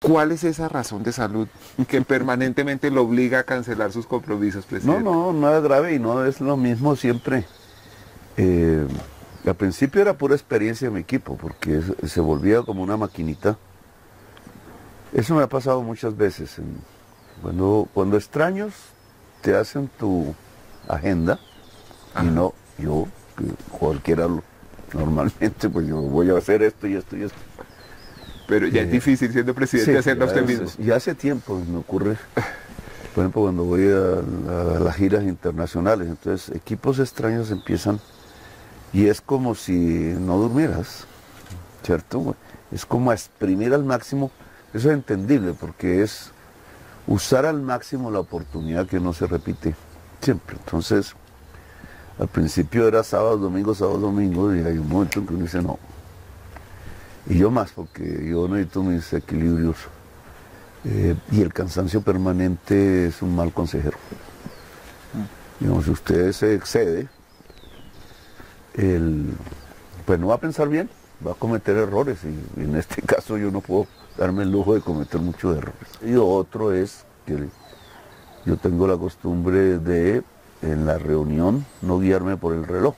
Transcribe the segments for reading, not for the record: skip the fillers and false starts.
¿Cuál es esa razón de salud que permanentemente lo obliga a cancelar sus compromisos, presidente? No es grave y no es lo mismo siempre. Al principio era pura experiencia de mi equipo, porque se volvía como una maquinita. Eso me ha pasado muchas veces. Cuando extraños te hacen tu agenda, y no yo, que cualquiera normalmente, pues yo voy a hacer esto y esto y esto. Pero ya es difícil siendo presidente Sí, hacerlo usted mismo. Ya hace tiempo me ocurre, por ejemplo, cuando voy a las giras internacionales, entonces equipos extraños empiezan y es como si no durmieras, ¿cierto? Es como a exprimir al máximo, eso es entendible porque es usar al máximo la oportunidad que no se repite siempre. Entonces, al principio era sábado, domingo, y hay un momento en que uno dice no. Y yo más, porque yo necesito mis equilibrios. Y el cansancio permanente es un mal consejero. Digamos, si usted se excede, pues no va a pensar bien, va a cometer errores. Y en este caso yo no puedo darme el lujo de cometer muchos errores. Y otro es que yo tengo la costumbre de, en la reunión, no guiarme por el reloj,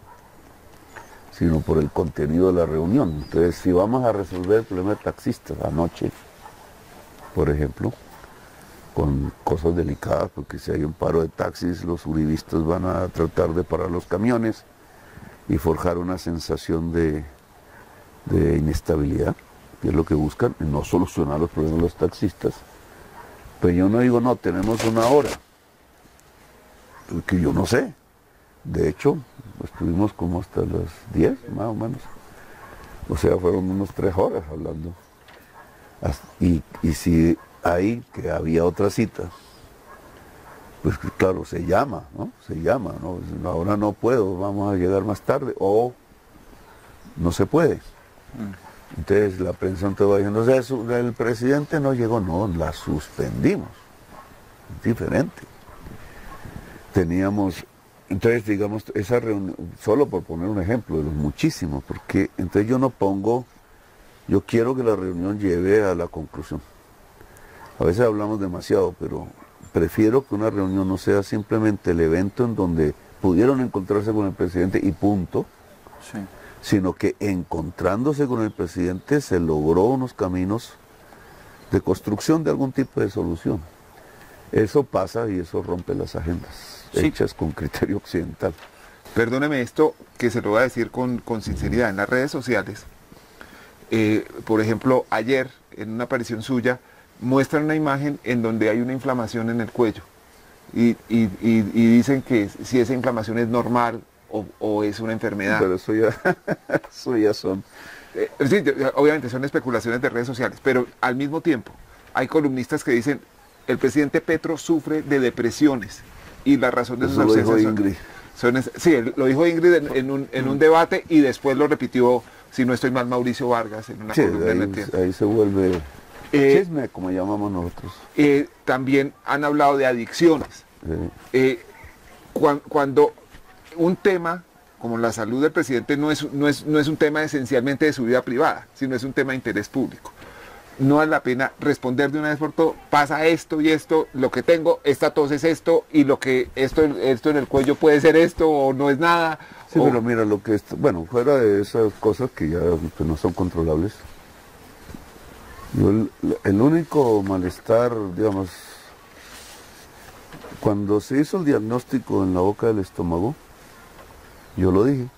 sino por el contenido de la reunión. Entonces, si vamos a resolver el problema de taxistas anoche, por ejemplo, con cosas delicadas, porque si hay un paro de taxis, los uribistas van a tratar de parar los camiones y forjar una sensación de inestabilidad, que es lo que buscan, y no solucionar los problemas de los taxistas. Pero yo no digo, no, tenemos una hora, porque yo no sé. De hecho, estuvimos como hasta las 10, más o menos. O sea, fueron unos 3 horas hablando. Y si hay que había otra cita, pues claro, se llama, ¿no? Ahora no puedo, vamos a llegar más tarde, o no se puede. Entonces la prensa te va diciendo, o sea, el presidente no llegó, no, la suspendimos. Es diferente. Teníamos... Entonces, digamos, esa reunión, solo por poner un ejemplo de los muchísimos, porque entonces yo quiero que la reunión lleve a la conclusión. A veces hablamos demasiado, pero prefiero que una reunión no sea simplemente el evento en donde pudieron encontrarse con el presidente y punto, sí, sino que encontrándose con el presidente se logró unos caminos de construcción de algún tipo de solución. Eso pasa y eso rompe las agendas. Sí. Hechas con criterio occidental. Perdóneme esto, que se lo voy a decir con sinceridad. En las redes sociales, por ejemplo, ayer, en una aparición suya, muestran una imagen en donde hay una inflamación en el cuello. Y dicen que si esa inflamación es normal o es una enfermedad. Pero eso ya son... sí, obviamente son especulaciones de redes sociales, pero al mismo tiempo hay columnistas que dicen el presidente Petro sufre de depresiones. Y la razón de sus ausencias lo dijo Ingrid. Sí, lo dijo Ingrid en un debate y después lo repitió, si no estoy mal, Mauricio Vargas en una columna en El Tiempo. Ahí se vuelve chisme, como llamamos nosotros. También han hablado de adicciones. Sí. Cuando un tema como la salud del presidente no es un tema esencialmente de su vida privada, sino es un tema de interés público. No vale la pena responder de una vez por todo, pasa esto y esto, lo que tengo, esta tos es esto, y lo que esto en el cuello puede ser esto, o no es nada. Sí, pero mira, bueno, fuera de esas cosas que ya pues, no son controlables, el único malestar, digamos, cuando se hizo el diagnóstico en la boca del estómago, yo lo dije.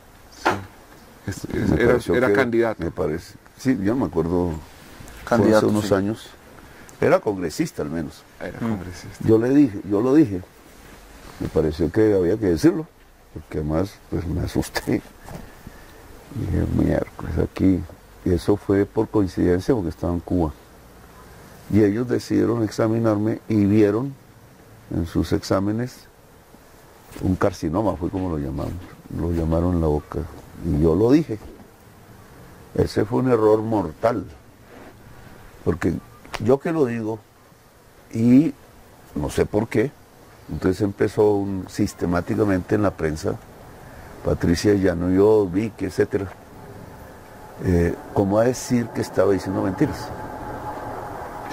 Sí. Era candidato. Me parece. Sí, yo me acuerdo... Hace unos años, era congresista al menos. Era congresista. Yo lo dije. Me pareció que había que decirlo, porque además pues me asusté. Dije, miércoles, aquí. Y eso fue por coincidencia porque estaba en Cuba. Y ellos decidieron examinarme y vieron en sus exámenes un carcinoma, fue como lo llamaron en la boca. Y yo lo dije. Ese fue un error mortal. Porque yo que lo digo, y no sé por qué, entonces empezó sistemáticamente en la prensa, Patricia Llano, yo, Vicky, etcétera, como a decir que estaba diciendo mentiras.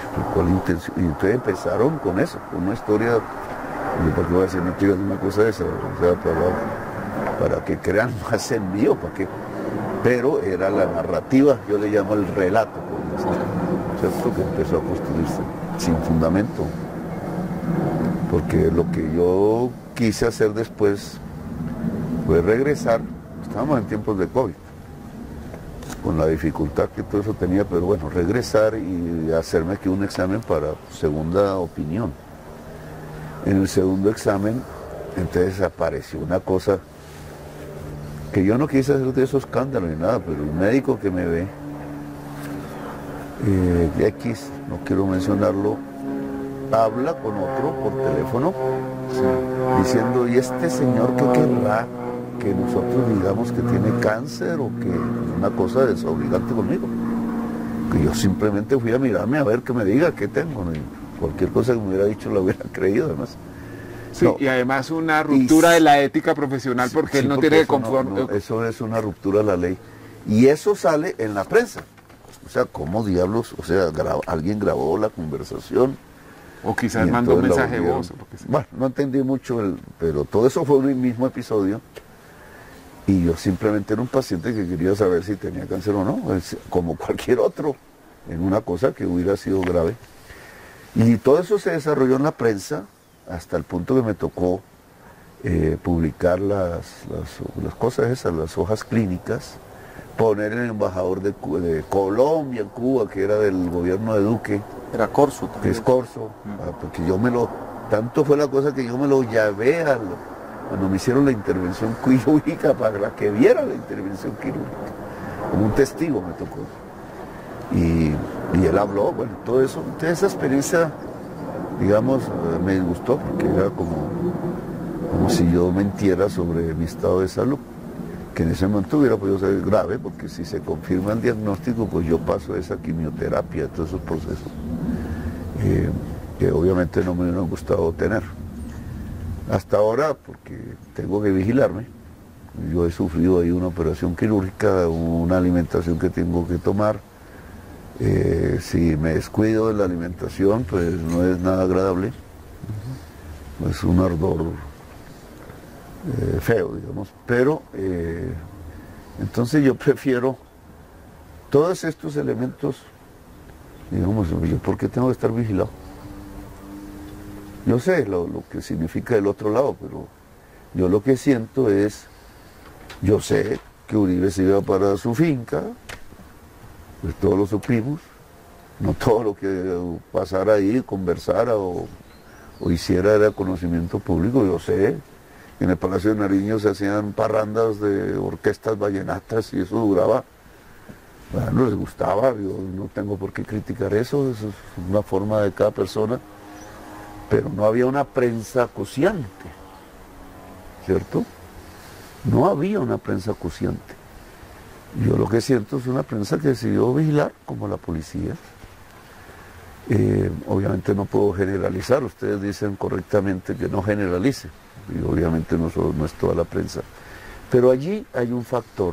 Y entonces empezaron con eso, con una historia, ¿por qué voy a decir mentiras de una cosa de esa? O sea, para que crean más en mí, para que... Pero era la narrativa, yo le llamo el relato, ¿cierto? Que empezó a construirse sin fundamento. Porque lo que yo quise hacer después fue regresar, estábamos en tiempos de COVID, con la dificultad que todo eso tenía, pero bueno, regresar y hacerme aquí un examen para segunda opinión. En el segundo examen, entonces apareció una cosa que yo no quise hacer de esos escándalos ni nada, pero el médico que me ve, X, no quiero mencionarlo, habla con otro por teléfono, diciendo, ¿y este señor qué querrá? Que nosotros digamos que tiene cáncer o que una cosa desobligante conmigo. Que yo simplemente fui a mirarme a ver que me diga qué tengo. ¿No? Cualquier cosa que me hubiera dicho la hubiera creído además. Sí, no. Y además una ruptura de la ética profesional porque él no tiene que conformar. Eso es una ruptura de la ley. Y eso sale en la prensa. O sea, ¿cómo diablos? O sea, alguien grabó la conversación. O quizás mandó un mensaje de voz. Bueno, no entendí mucho, pero todo eso fue un mismo episodio. Y yo simplemente era un paciente que quería saber si tenía cáncer o no, como cualquier otro, en una cosa que hubiera sido grave. Y todo eso se desarrolló en la prensa hasta el punto que me tocó publicar las cosas esas, las hojas clínicas, poner el embajador de Colombia en Cuba, que era del gobierno de Duque. Era Corso también. Que es Corso, porque tanto fue la cosa que yo me lo llevé cuando me hicieron la intervención quirúrgica para que viera la intervención quirúrgica. Como un testigo me tocó. Y él habló, bueno, todo eso. Entonces esa experiencia, digamos, me disgustó porque era como si yo mentiera sobre mi estado de salud. Que en ese momento hubiera podido ser grave, porque si se confirma el diagnóstico, pues yo paso esa quimioterapia, todos esos procesos, que obviamente no me hubieran gustado tener. Hasta ahora, porque tengo que vigilarme, yo he sufrido ahí una operación quirúrgica, una alimentación que tengo que tomar. Si me descuido de la alimentación, pues no es nada agradable. Es un ardor feo, digamos. Pero, entonces yo prefiero todos estos elementos, digamos, ¿por qué tengo que estar vigilado? Yo sé lo que significa el otro lado, pero yo lo que siento es, yo sé que Uribe se iba para su finca, pues todos lo supimos, no todo lo que pasara ahí, conversara o hiciera era conocimiento público. Yo sé que en el Palacio de Nariño se hacían parrandas de orquestas vallenatas y eso duraba, bueno, les gustaba, yo no tengo por qué criticar eso es una forma de cada persona. Pero no había una prensa acuciante, ¿cierto? No había una prensa acuciante. Yo lo que siento es una prensa que decidió vigilar, como la policía. Obviamente no puedo generalizar, ustedes dicen correctamente que no generalice, y obviamente no es toda la prensa. Pero allí hay un factor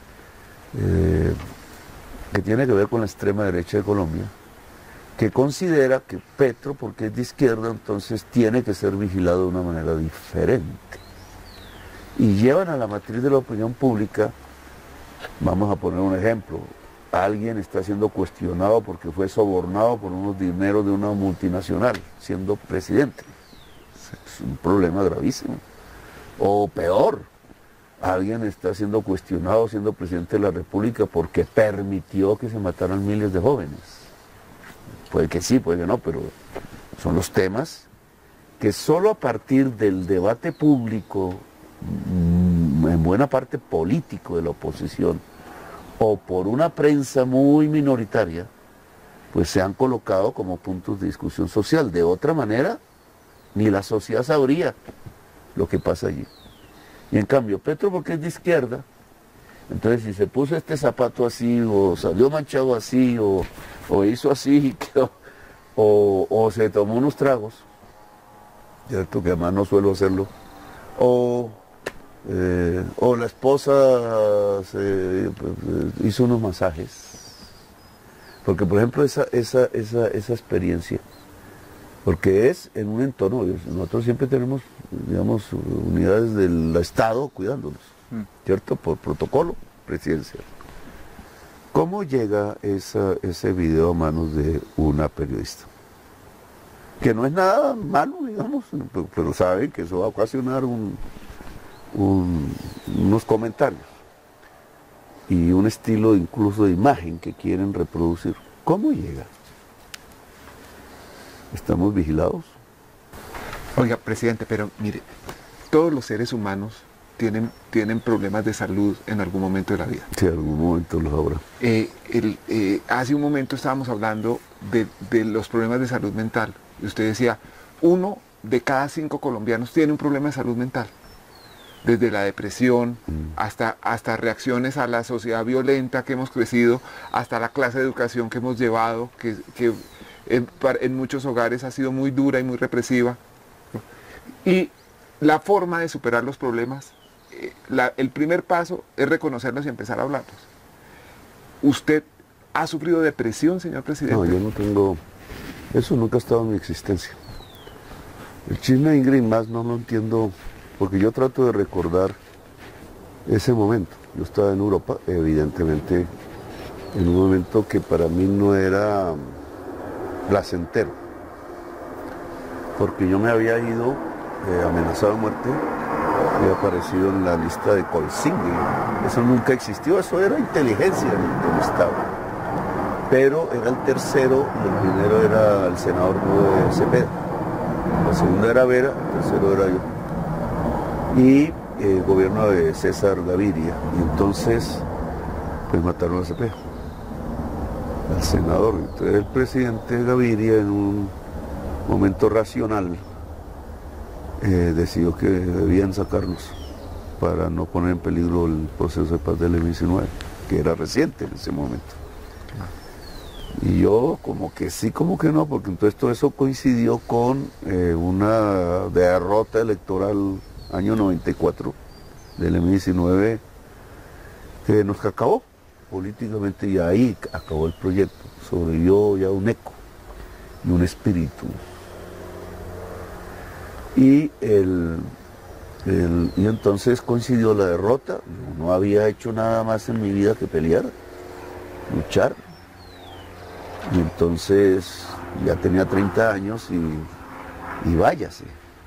que tiene que ver con la extrema derecha de Colombia, que considera que Petro, porque es de izquierda, entonces tiene que ser vigilado de una manera diferente. Y llevan a la matriz de la opinión pública, vamos a poner un ejemplo, alguien está siendo cuestionado porque fue sobornado por unos dineros de una multinacional, siendo presidente. Es un problema gravísimo. O peor, alguien está siendo cuestionado siendo presidente de la República porque permitió que se mataran miles de jóvenes. Puede que sí, puede que no, pero son los temas que solo a partir del debate público, en buena parte político de la oposición, o por una prensa muy minoritaria, pues se han colocado como puntos de discusión social. De otra manera, ni la sociedad sabría lo que pasa allí. Y en cambio, Petro, porque es de izquierda, entonces si se puso este zapato así, o salió manchado así, o hizo así, o se tomó unos tragos, cierto que además no suelo hacerlo, o la esposa hizo unos masajes, Porque, por ejemplo, esa experiencia, porque es en un entorno, nosotros siempre tenemos, digamos, unidades del Estado cuidándonos, ¿cierto? Por protocolo presidencial. ¿Cómo llega ese video a manos de una periodista? Que no es nada malo, digamos, pero saben que eso va a ocasionar unos comentarios y un estilo incluso de imagen que quieren reproducir. ¿Cómo llega? ¿Estamos vigilados? Oiga, presidente, pero mire, todos los seres humanos tienen problemas de salud en algún momento de la vida. Sí, en algún momento los habrá. Hace un momento estábamos hablando de los problemas de salud mental. Y usted decía, 1 de cada 5 colombianos tiene un problema de salud mental. Desde la depresión hasta reacciones a la sociedad violenta que hemos crecido, hasta la clase de educación que hemos llevado, que en muchos hogares ha sido muy dura y muy represiva. Y la forma de superar los problemas, el primer paso es reconocerlos y empezar a hablarlos. ¿Usted ha sufrido depresión, señor presidente? No, yo no tengo... Eso nunca ha estado en mi existencia. El chisme de Ingrid más no lo entiendo, porque yo trato de recordar ese momento. Yo estaba en Europa, evidentemente, en un momento que para mí no era placentero, porque yo me había ido amenazado de muerte, había aparecido en la lista de Colsingue. Eso nunca existió, eso era inteligencia del Estado. Pero era el tercero y el primero era el senador Cepeda. La segunda era Vera, el tercero era yo. Y el gobierno de César Gaviria. Y entonces, pues mataron a Cepeda, al senador. Entonces el presidente Gaviria, en un momento racional, decidió que debían sacarnos para no poner en peligro el proceso de paz del M-19, que era reciente en ese momento. Y yo como que sí, como que no, porque entonces todo eso coincidió con una derrota electoral año 94 del M-19 que nos acabó políticamente, y ahí acabó el proyecto. Sobrevivió ya un eco y un espíritu. Y entonces coincidió la derrota. Yo no había hecho nada más en mi vida que pelear, luchar. Y entonces ya tenía 30 años y váyase.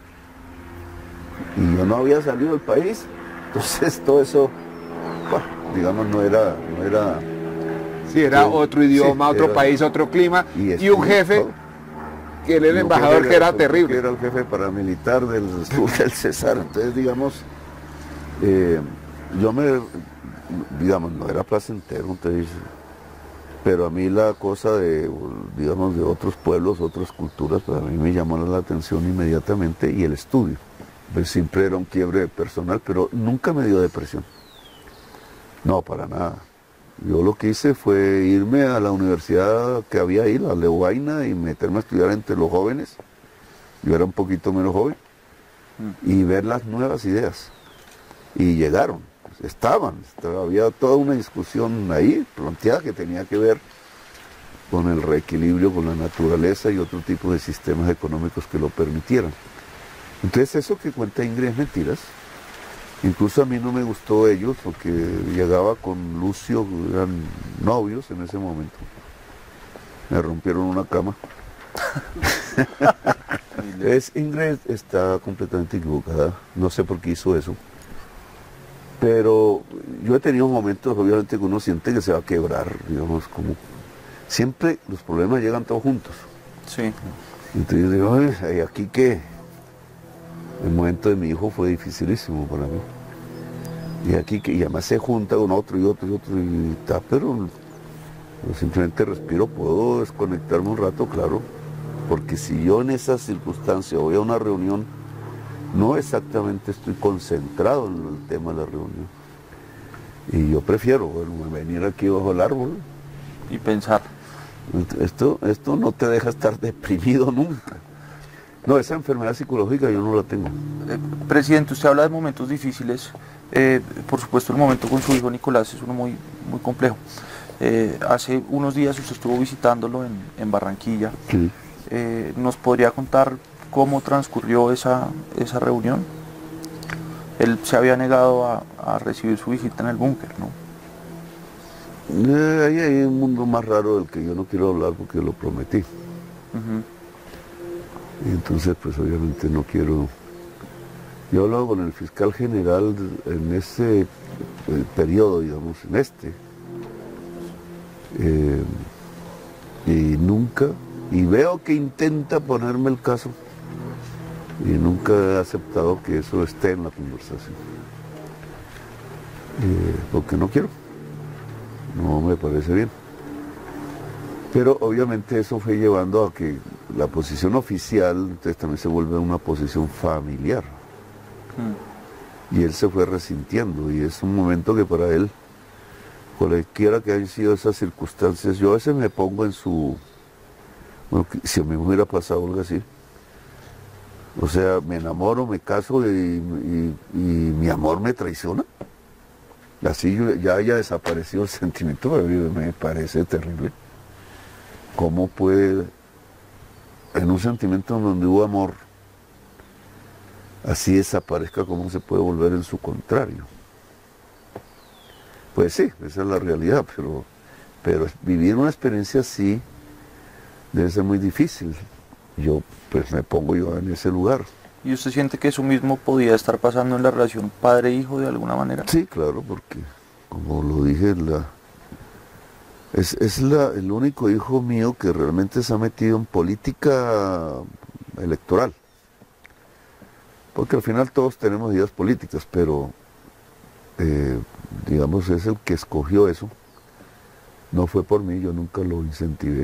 Y yo no había salido del país, entonces todo eso, bueno, digamos, no era... Sí, era otro idioma, sí, otro país, otro clima, y un jefe, que era el embajador, que era terrible. Que era el jefe paramilitar del César. Entonces, digamos, digamos, no era placentero, entonces... Pero a mí la cosa digamos, de otros pueblos, otras culturas, pues a mí me llamó la atención inmediatamente, y el estudio. Pues siempre era un quiebre personal, pero nunca me dio depresión. No, para nada. Yo lo que hice fue irme a la universidad que había ahí, la Leuvaina, y meterme a estudiar entre los jóvenes. Yo era un poquito menos joven. Y ver las nuevas ideas. Y llegaron. Había toda una discusión ahí planteada que tenía que ver con el reequilibrio con la naturaleza y otro tipo de sistemas económicos que lo permitieran. Entonces eso que cuenta Ingrid es mentiras. Incluso a mí no me gustó ellos, porque llegaba con Lucio, eran novios en ese momento. Me rompieron una cama. Ingrid está completamente equivocada, no sé por qué hizo eso. Pero yo he tenido momentos, obviamente, que uno siente que se va a quebrar, digamos, como... Siempre los problemas llegan todos juntos. Sí. Entonces yo digo, ay, aquí que... El momento de mi hijo fue dificilísimo para mí. Y aquí que y además se junta con otro y otro y otro, y está, pero simplemente respiro, puedo desconectarme un rato, claro. Porque si yo en esas circunstancias voy a una reunión, no exactamente estoy concentrado en el tema de la reunión. Y yo prefiero, bueno, venir aquí bajo el árbol. Y pensar. Esto no te deja estar deprimido nunca. No, esa enfermedad psicológica yo no la tengo. Presidente, usted habla de momentos difíciles. Por supuesto, el momento con su hijo Nicolás es uno muy, muy complejo. Hace unos días usted estuvo visitándolo en Barranquilla. Sí. ¿Nos podría contar cómo transcurrió esa reunión? Él se había negado a recibir su visita en el búnker, ¿no? Ahí hay un mundo más raro del que yo no quiero hablar porque lo prometí. Ujú. Y entonces, pues obviamente no quiero. Yo hablaba con el fiscal general en ese periodo, digamos, en este. Y nunca, y veo que intenta ponerme el caso, y nunca he aceptado que eso esté en la conversación. Porque no quiero, no me parece bien. Pero obviamente eso fue llevando a que la posición oficial entonces también se vuelve una posición familiar. Y él se fue resintiendo, y es un momento que para él, cualquiera que hayan sido esas circunstancias, yo a veces me pongo en su, bueno, si a mí me hubiera pasado algo así, o sea, me enamoro, me caso y mi amor me traiciona, así ya haya desaparecido el sentimiento, me parece terrible. ¿Cómo puede, en un sentimiento donde hubo amor, así desaparezca, cómo se puede volver en su contrario? Pues sí, esa es la realidad, pero vivir una experiencia así debe ser muy difícil. Yo, pues me pongo yo en ese lugar. ¿Y usted siente que eso mismo podía estar pasando en la relación padre-hijo de alguna manera? Sí, claro, porque, como lo dije, es el único hijo mío que realmente se ha metido en política electoral. Porque al final todos tenemos ideas políticas, pero digamos, es el que escogió eso. No fue por mí, yo nunca lo incentivé.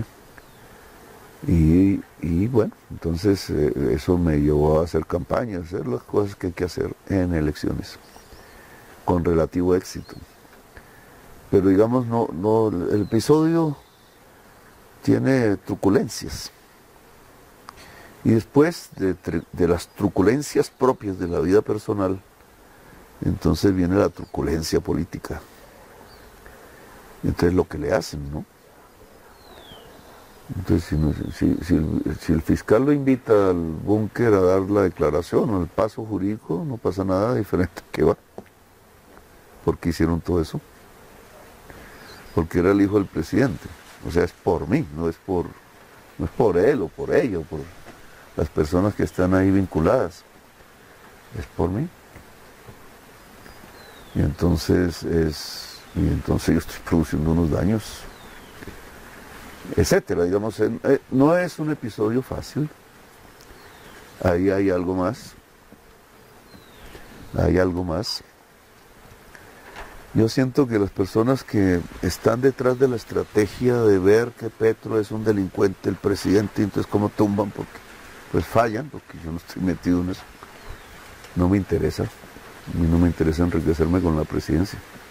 Y bueno, entonces eso me llevó a hacer campaña, a hacer las cosas que hay que hacer en elecciones, con relativo éxito. Pero digamos, el episodio tiene truculencias. Y después de las truculencias propias de la vida personal, entonces viene la truculencia política. Entonces lo que le hacen, ¿no? Entonces si el fiscal lo invita al búnker a dar la declaración o el paso jurídico, no pasa nada diferente que va. ¿Por qué hicieron todo eso? Porque era el hijo del presidente. O sea, es por mí, no es por él o por ella o por las personas que están ahí vinculadas. Es por mí. Y entonces yo estoy produciendo unos daños, etcétera. Digamos, no es un episodio fácil. Ahí hay algo más. Hay algo más. Yo siento que las personas que están detrás de la estrategia de ver que Petro es un delincuente, el presidente, entonces cómo tumban, porque pues fallan, porque yo no estoy metido en eso. No me interesa. A mí no me interesa enriquecerme con la presidencia.